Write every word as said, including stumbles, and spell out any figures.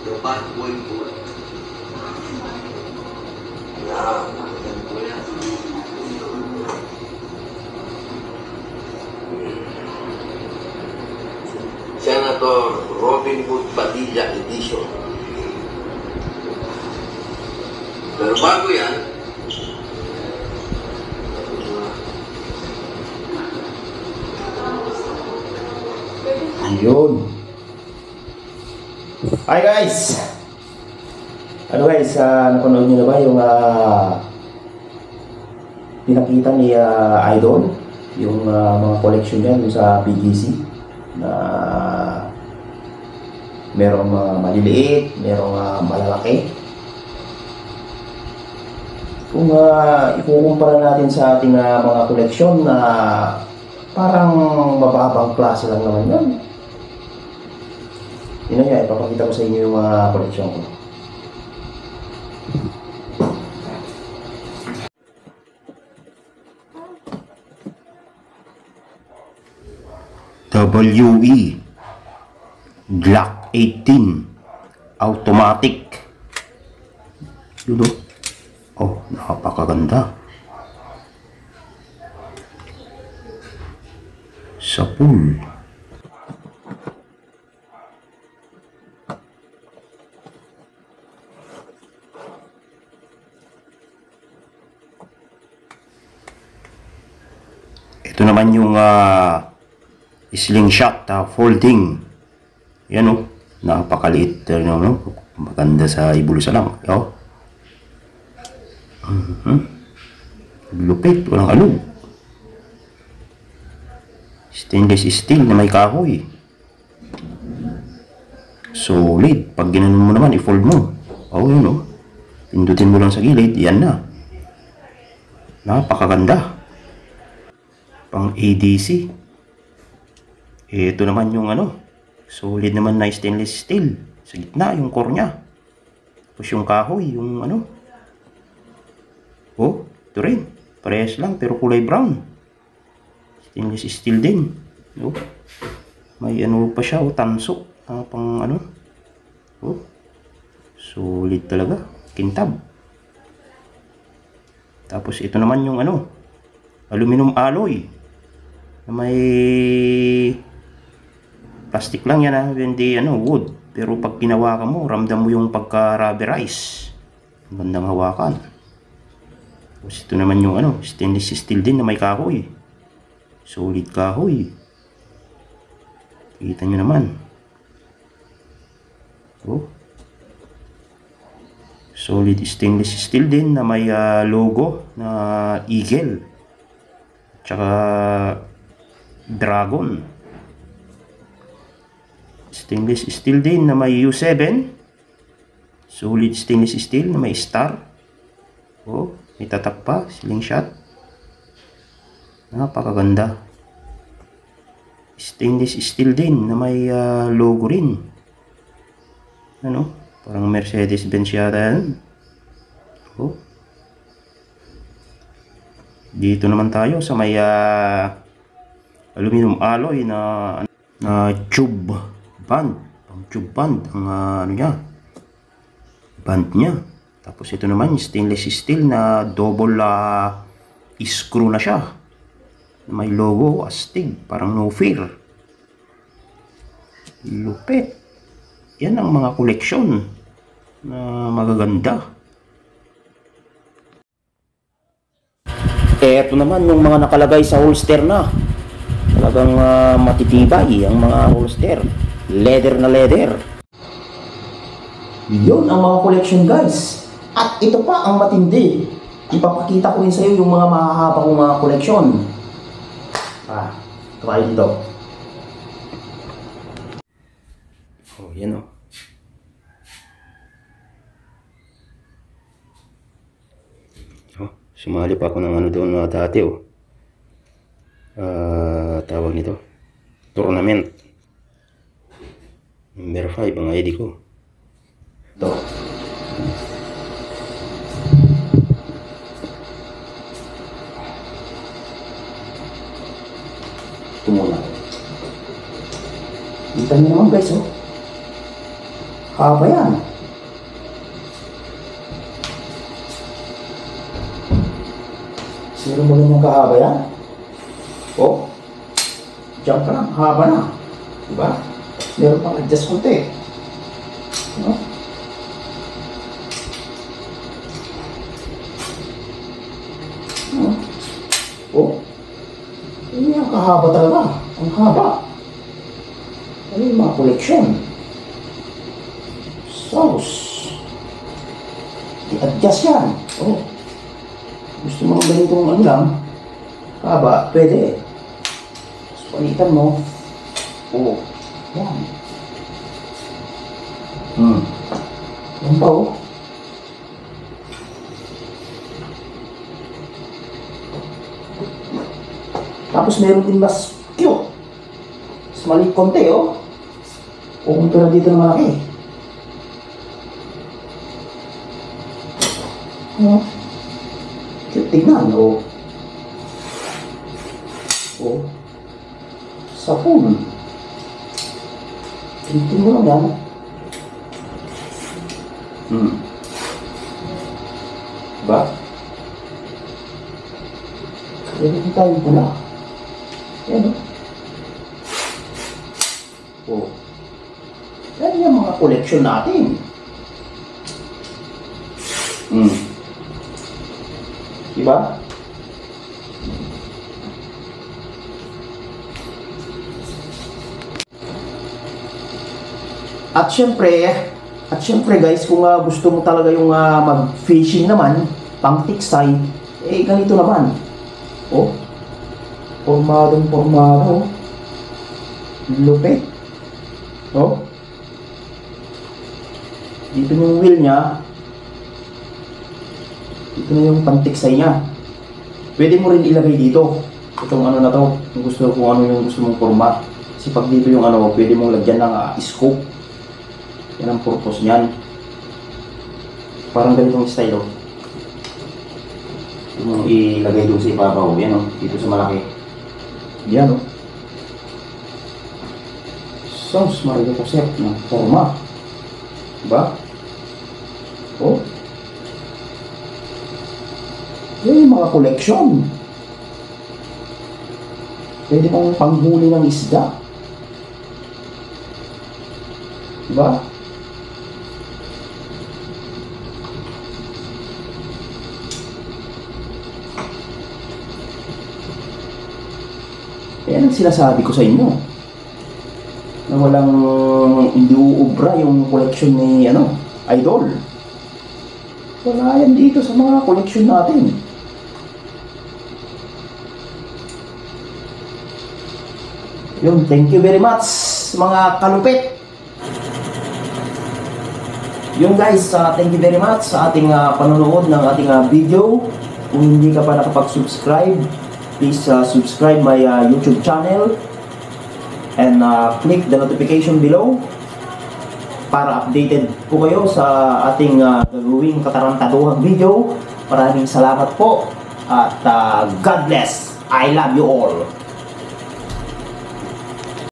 The bad boy boy. Yan. Ganito yan. Senator Robin Hood Padilla Edition. Pero bago yan, ayun. Hi guys! Ano guys, uh, napanood nyo na ba yung uh, pinakita ni uh, Idol? Yung uh, mga collection niya yung sa P G C na merong uh, maliliit, merong uh, malalaki. Kung uh, ikukumpara natin sa ating uh, mga koleksyon na parang mababang klase lang naman yun. Yun na nga, ipapakita ko sa inyo yung mga koleksyon ko. W E Glock eighteen automatic. Yun o. Oh, napakaganda. Sa pool. Ito naman yung uh, slingshot uh, folding. Yan o. Napakaliit. Uh, no? Maganda sa ibulsa lang. Oh. Uh-huh. Lupit, walang alog. Stainless steel na may kahoy. Solid. Pag ginanon mo naman, i-fold mo. Oh, yun oh. Pindutin mo lang sa gilid, yan na. Napakaganda. Pang A D C. Ito naman yung ano, solid naman na stainless steel. Sa gitna, yung core nya. Tapos yung kahoy, yung ano. Oh, ito rin. Parehas lang pero kulay brown. Stainless steel din. Oh. May ano pa siya, oh, tanso. Ah, pang ano. Oh. Solid talaga. Kintab. Tapos ito naman yung ano, aluminum alloy. Na may plastic lang yan, ha, hindi ano, wood. Pero pag ginawakan mo, ramdam mo yung pagka-rubberize. Gandang hawakan. Tapos ito naman yung ano, stainless steel din na may kahoy. Solid kahoy. Kita nyo naman. Oh. Solid stainless steel din na may uh, logo na eagle. Tsaka dragon. Stainless steel din na may U seven. Solid stainless steel na may star. Oh. May tatak pa, slingshot. Napakaganda. Stainless steel din na may uh, logo rin. Ano? Parang Mercedes-Benz yata yan. Oh. Dito naman tayo sa may uh, aluminum alloy na, na tube band. Pang tube band. Ang uh, ano niya. Band niya. Tapos ito naman stainless steel na double uh, screw na siya. May logo, astig, parang no fear. Lupit. Yan ang mga koleksyon na magaganda. Ito naman yung mga nakalagay sa holster na. Talagang uh, matitibay ang mga holster. Leather na leather. Yun ang mga koleksyon guys. At ito pa ang matindi. Ipapakita ko rin sa iyo yung mga mahahaba kong mga koleksyon. Ah, try dito. Oh, yan o. Oh, sumali pa ako ng ano doon mga dati oh. Uh, tawag nito. Tournament. Number five ang I D ko. Ito. Ito muna. Kita niyo naman guys, oh. Haba yan. Meron mo ganyang kahaba yan? Oh, diyan pa lang, haba na. Diba? Meron pang adjust konti. No? No? Oh, hindi ang kahaba talaga. Ang haba. Ano yung mga koleksyon? Sauce. I-adjust yan. Oh. Gusto mo ganitong ano lang, haba, pwede. Tapos palitan mo. Oo. Yan. Hmm. Yan pa oh. Tapos meron din mas cute. Mas maliit konti oh. Pumunta na dito na malaki. Oh. Cute tingnan oh. Oh. Sapun. Tingnan mo lang yan. Hmm. Diba? Pwede din tayo pula. Yan oh. Oh. Yan yung mga koleksyon natin. Hmm. Diba? At syempre, at syempre guys, kung uh, gusto mo talaga yung uh, mag-fishing naman, pang tiksay, eh ganito naman. Oh, formadong formado. Lupit. Oh. Dito yung wheel niya. Ito na yung pantiksay niya. Pwede mo rin ilagay dito. Itong ano na to, kung gusto, kung ano yung gusto mong format. Kasi pag dito yung ano, pwede mong lagyan ng uh, scope. Yan ang purpose niyan. Parang ganitong style oh. Yung ilagay doon sa ibabaw. Yan oh, dito sa malaki. Yan oh. Sounds marami concept ng forma. Diba? Oh. Yan yung mga koleksyon. Pwede mong panghuli ng isda. Diba? Yan ang sinasabi ko sa inyo. Na walang hindi uubra yung koleksyon ni ano, Idol. Wala yan dito sa mga koleksyon natin. Yun, thank you very much mga kalupit. Yun guys, uh, thank you very much sa ating uh, panonood ng ating uh, video. Kung hindi ka pa nakapag-subscribe, please uh, subscribe my uh, YouTube channel and uh, click the notification below para updated po kayo sa ating uh, gagawing katarantaduhang video. Maraming salamat po at uh, God bless. I love you all.